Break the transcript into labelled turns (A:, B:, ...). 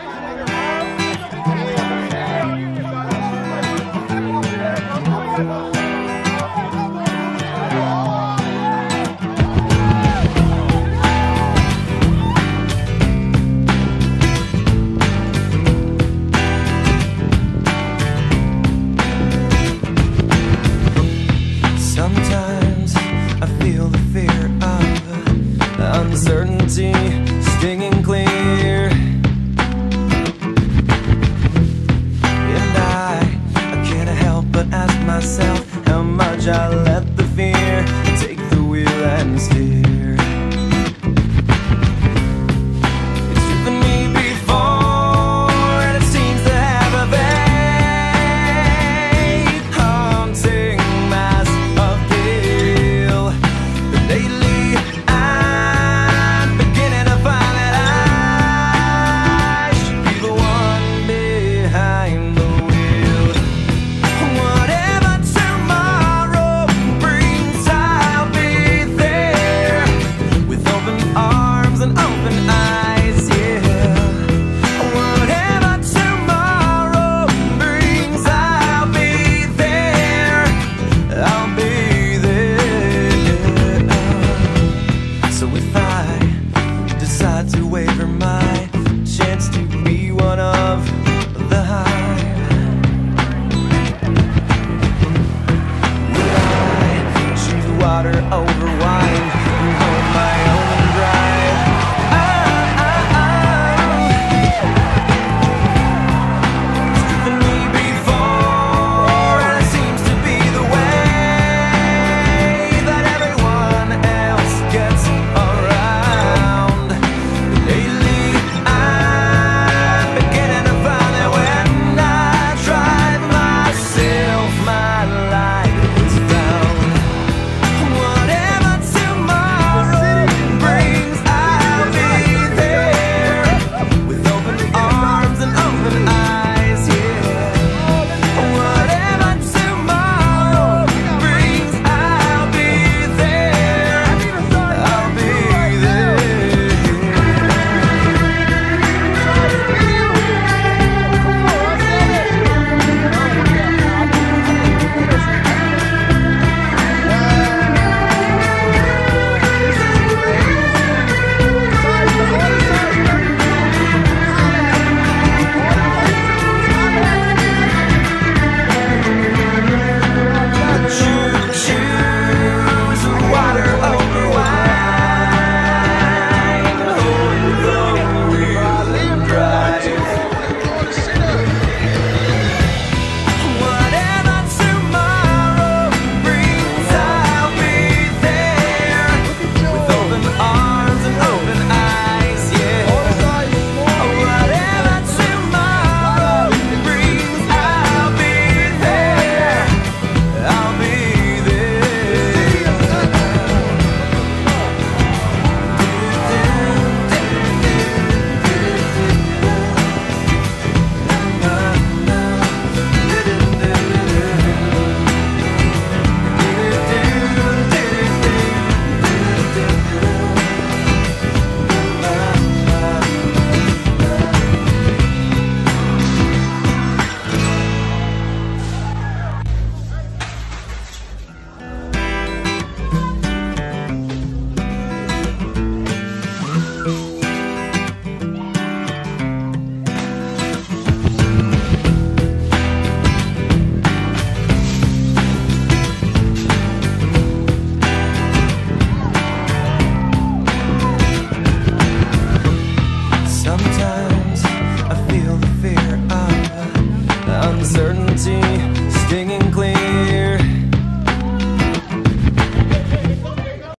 A: Stinging clear, and I can't help but ask myself how much I let the fear take the wheel and steer. It's driven me before, and it seems to have a vague, haunting mass of guilt. But lately I'm beginning to find that I should be the one behind the wheel. Whatever tomorrow brings, I'll be there with open arms and open eyes, yeah. Whatever tomorrow brings, I'll be there. I'll be there. So if I decide to waver my chance to be one of the hive, will I choose water over wine and hold my own drive? It's driven me before, and it seems to be the way that everyone else gets around. Lately I'm beginning to find that when I drive myself, my light is found. Whatever tomorrow brings, I'll be there with open arms and open eyes, yeah. Whatever tomorrow brings, I'll be there. I'll be there. Choose water over wine, hold the wheel and drive. Whatever tomorrow brings, I'll be there with open arms and open eyes, yeah. Whatever tomorrow brings, I'll be there. I'll be there. Sometimes I feel the fear of uncertainty stinging clean.